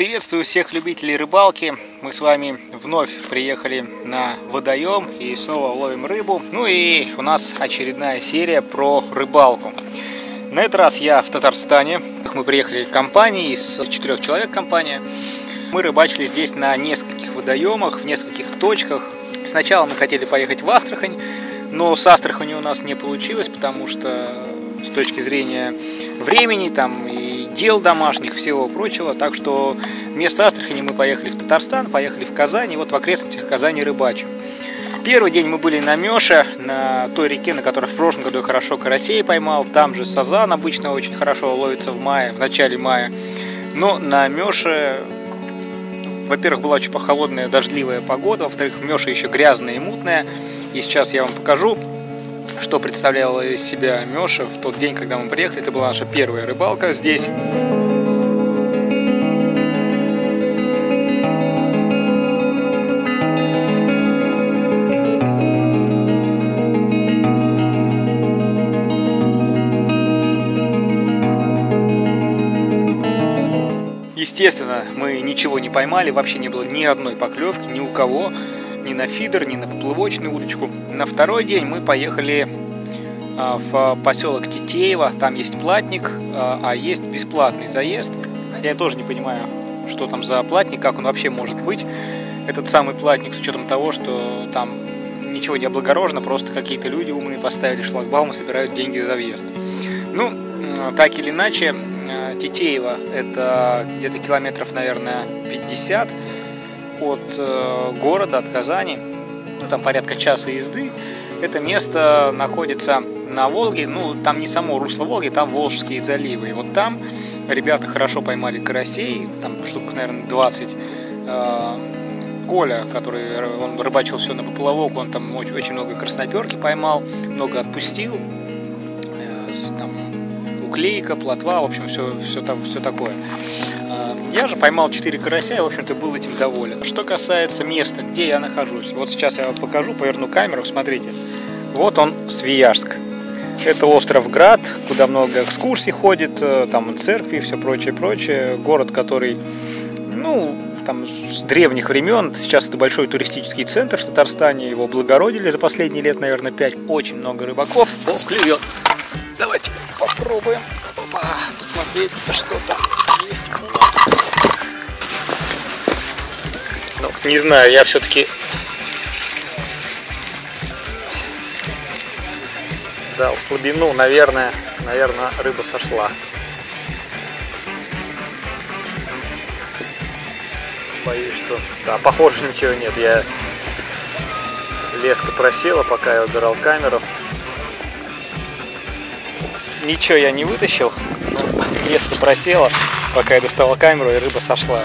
Приветствую всех любителей рыбалки. Мы с вами вновь приехали на водоем и снова ловим рыбу. Ну и у нас очередная серия про рыбалку. На этот раз я в Татарстане. Мы приехали компанией, из 4 человек компания. Мы рыбачили здесь на нескольких водоемах, в нескольких точках. Сначала мы хотели поехать в Астрахань, но с Астраханью у нас не получилось, потому что с точки зрения времени там и дел домашних, всего прочего. Так что вместо Астрахани мы поехали в Татарстан, поехали в Казань, и вот в окрестностях Казани рыбачим. Первый день мы были на Мёше, на той реке, на которой в прошлом году я хорошо карасей поймал. Там же сазан обычно очень хорошо ловится в мае, в начале мая. Но на Мёше, во-первых, была очень холодная, дождливая погода, во-вторых, Мёша еще грязная и мутная. И сейчас я вам покажу, что представляла из себя Мёша в тот день, когда мы приехали. Это была наша первая рыбалка здесь. Естественно, мы ничего не поймали, вообще не было ни одной поклевки, ни у кого, ни на фидер, ни на поплавочную удочку. На второй день мы поехали в поселок Тетеево, там есть платник, а есть бесплатный заезд. Хотя я тоже не понимаю, что там за платник, как он вообще может быть. Этот самый платник, с учетом того, что там ничего не облагорожено, просто какие-то люди умные поставили шлагбаум и собирают деньги за въезд. Ну, так или иначе, Тетеево это где-то километров, наверное, 50 от города, от Казани, ну, там порядка часа езды. Это место находится на Волге, ну, там не само русло Волги, там Волжские заливы. И вот там ребята хорошо поймали карасей, там штук, наверное, 20. Коля, он рыбачил все на поплавок, он там очень много красноперки поймал, много отпустил, там уклейка, плотва, в общем, все такое. Я же поймал 4 карася и, в общем-то, был этим доволен. Что касается места, где я нахожусь, вот сейчас я вам покажу, поверну камеру, смотрите. Вот он, Свияжск. Это остров Град, куда много экскурсий ходит, там церкви и все прочее. Город, который, ну, там с древних времен, сейчас это большой туристический центр в Татарстане, его облагородили за последние лет, наверное, 5. Очень много рыбаков. О, клюет. Давайте попробуем посмотреть, что там есть у нас. Ну, не знаю, я все-таки дал слабину, наверное, рыба сошла. Боюсь, что... Да, похоже, ничего нет. Леска просела, пока я убирал камеру. Ничего я не вытащил. Леска просела, пока я доставал камеру, и рыба сошла.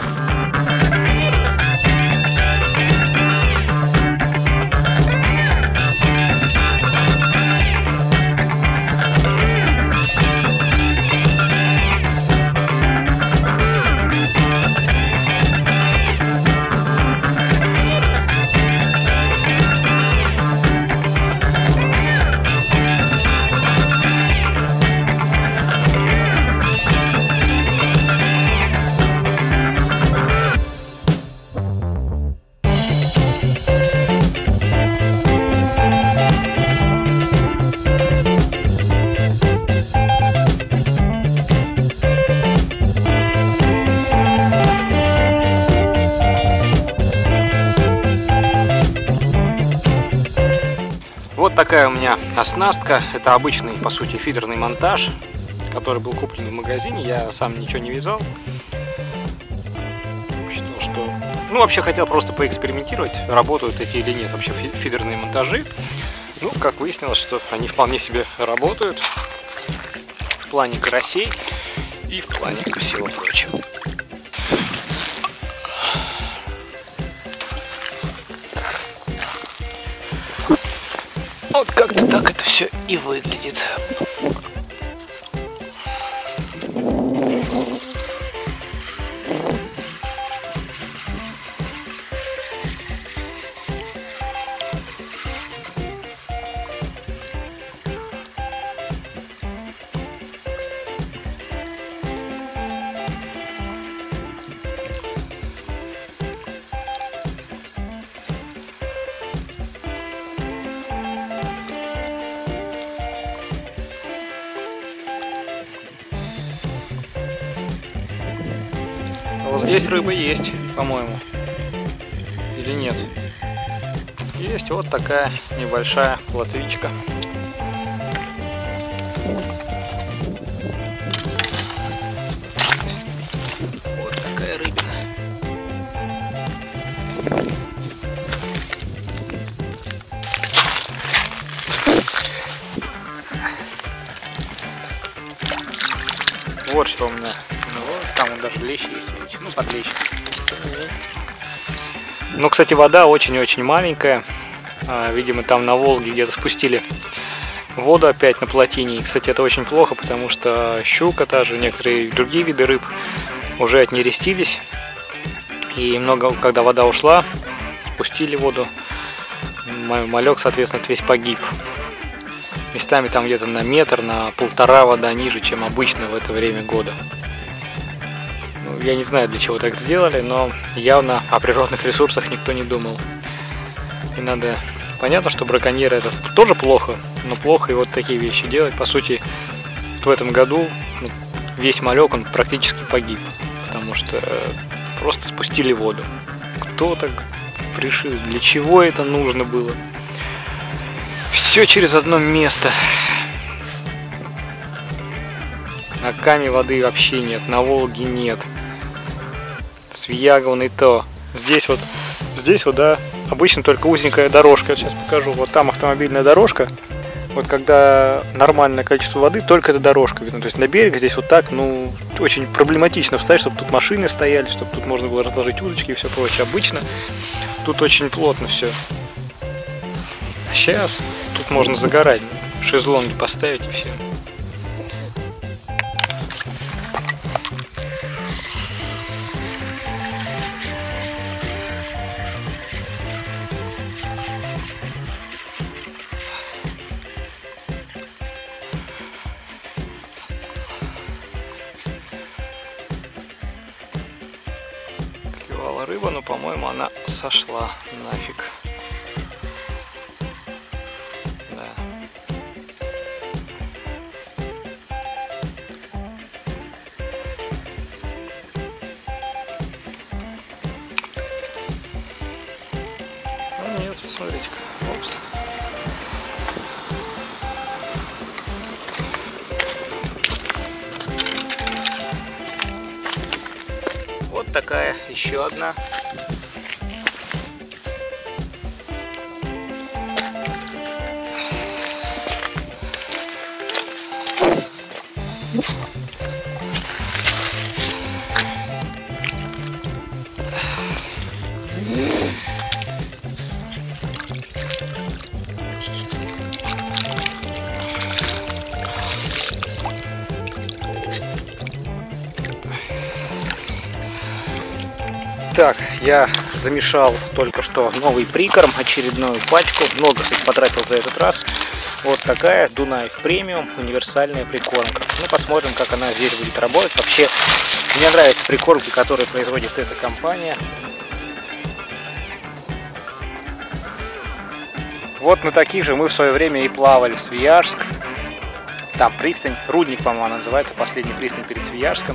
Вот такая у меня оснастка. Это обычный, по сути, фидерный монтаж, который был куплен в магазине. Я сам ничего не вязал. Считал, что... Ну, вообще хотел просто поэкспериментировать, работают эти или нет вообще фидерные монтажи. Ну, как выяснилось, что они вполне себе работают в плане карасей и в плане всего прочего. Вот как-то так это все и выглядит. Вот здесь рыба есть, по-моему. Или нет? Есть вот такая небольшая плотвичка. Вот такая рыбина. Вот что у меня. Ну, там он даже лещ есть. Ну, под лещ. Ну, кстати, вода очень-очень маленькая. Видимо, там на Волге где-то спустили воду опять на плотине. И, кстати, это очень плохо, потому что щука, та же, некоторые другие виды рыб уже отнерестились. И много, когда вода ушла, спустили воду, малек, соответственно, весь погиб. Местами там где-то на метр, на 1,5 вода ниже, чем обычно в это время года. Ну, я не знаю, для чего так сделали, но явно о природных ресурсах никто не думал. И надо... Понятно, что браконьеры это тоже плохо, но плохо и вот такие вещи делать. По сути, в этом году весь малек, он практически погиб, потому что просто спустили воду. Кто так решил? Для чего это нужно было? Все через одно место. На Каме воды вообще нет, на Волге нет. Свияга вон и то. Здесь вот, да, обычно только узенькая дорожка. Я сейчас покажу. Вот там автомобильная дорожка. Вот когда нормальное количество воды, только эта дорожка видно. То есть на берег здесь вот так, ну, очень проблематично встать, чтобы тут машины стояли, чтобы тут можно было разложить удочки и все прочее. Обычно тут очень плотно все. Сейчас тут можно загорать, шезлонги поставить и все. Клевала рыба, но, по-моему, она сошла нафиг. Посмотрите-ка. Опс. Вот такая еще одна. Так, я замешал только что новый прикорм, очередную пачку. Много, кстати, потратил за этот раз. Вот такая Дунайс премиум универсальная прикормка. Ну, посмотрим, как она здесь будет работать. Вообще, мне нравятся прикормки, которые производит эта компания. Вот на таких же мы в свое время и плавали в Свияжск. Там пристань, Рудник, по-моему, она называется, последняя пристань перед Свияжском.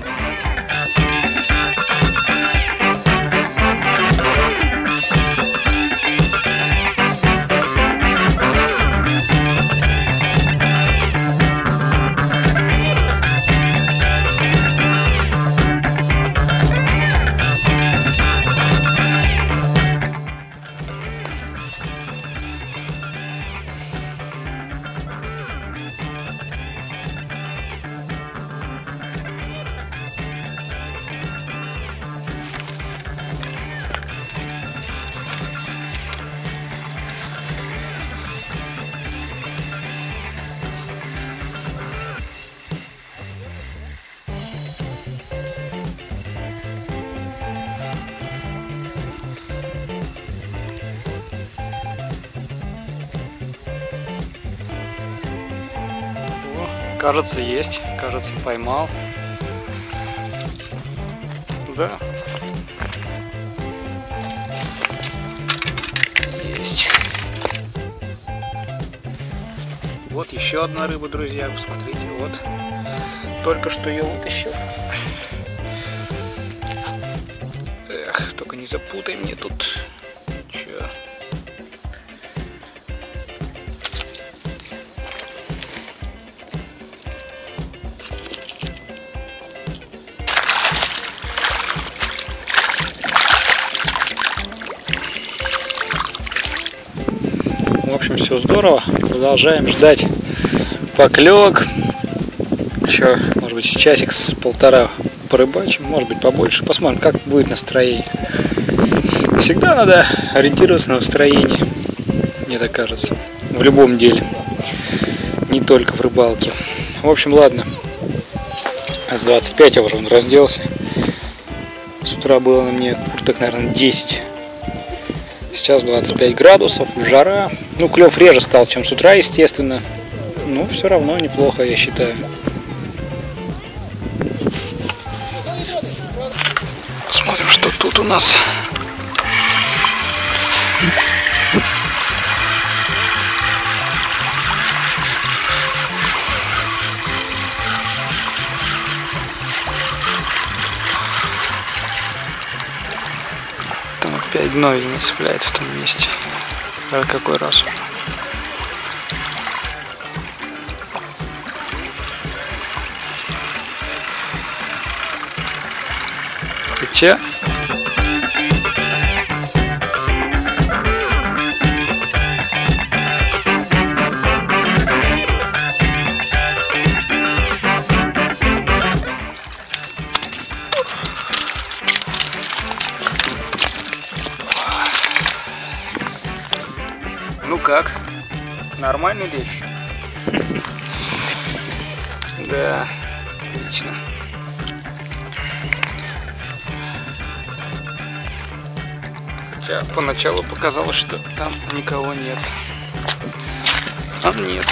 Кажется, есть. Кажется, поймал. Да. Есть. Вот еще одна рыба, друзья. Посмотрите, вот. Только что ее вытащил. только не запутай мне тут. Чё? В общем, все здорово. Продолжаем ждать поклевок. Еще, может быть, часик с полтора порыбачим, может быть, побольше. Посмотрим, как будет настроение. Всегда надо ориентироваться на настроение, мне так кажется, в любом деле, не только в рыбалке. В общем, ладно. С 25 я уже разделся. С утра было на мне курток, наверное, 10. Сейчас 25 градусов, жара. Ну, клев реже стал, чем с утра, естественно. Но все равно неплохо, я считаю. Посмотрим, что тут у нас. Там опять дно не цепляет в том месте. А какой раз? Хотя... Ну как? Нормальный лещ? Да, отлично. Хотя поначалу показалось, что там никого нет. А нет.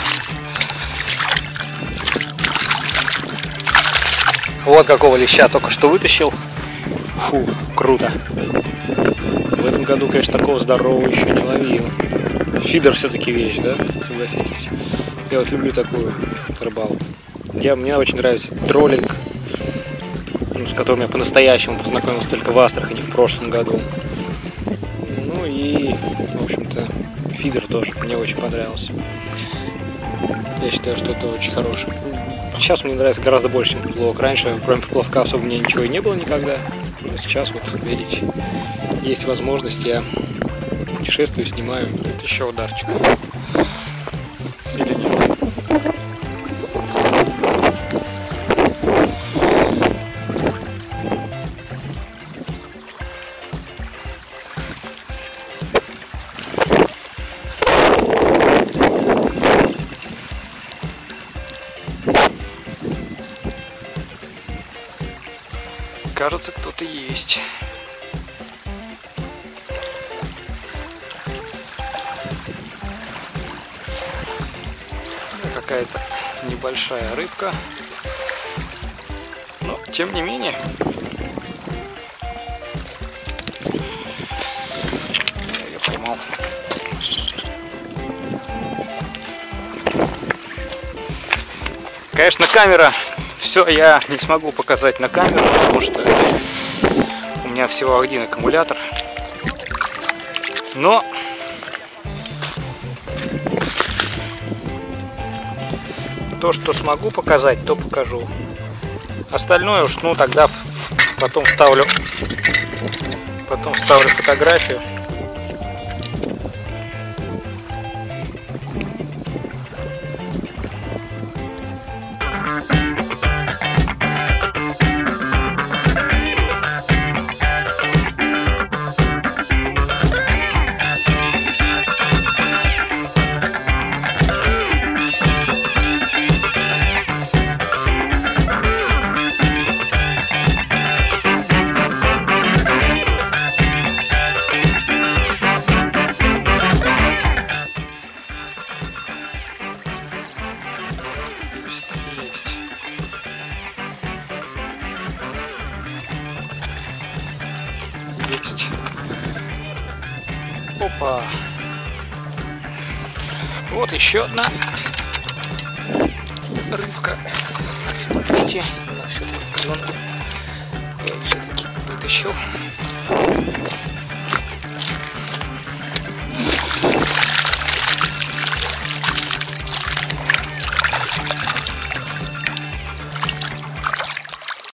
Вот какого леща только что вытащил. Фу, круто. В этом году, конечно, такого здорового еще не ловил. Фидер все-таки вещь, да? Согласитесь. Я вот люблю такую рыбалку. Мне очень нравится троллинг, с которым я по-настоящему познакомился только в Астрахани в прошлом году. Ну и, в общем-то, фидер тоже мне очень понравился. Я считаю, что это очень хорошее. Сейчас мне нравится гораздо больше, чем поплавок. Раньше, кроме поплавка, особо мне ничего и не было никогда. Но сейчас, вот, видите, есть возможность, я путешествую, снимаю. Это еще ударчик. Или нет? Кажется, кто-то есть. Какая-то небольшая рыбка, но тем не менее я ее поймал. Конечно, камера, все я не смогу показать на камеру, потому что у меня всего один аккумулятор, но то, что смогу показать, то покажу. Остальное уж, ну, тогда потом вставлю фотографию. Есть. Опа. Вот еще одна рыбка. Видите, она все-таки вытащил.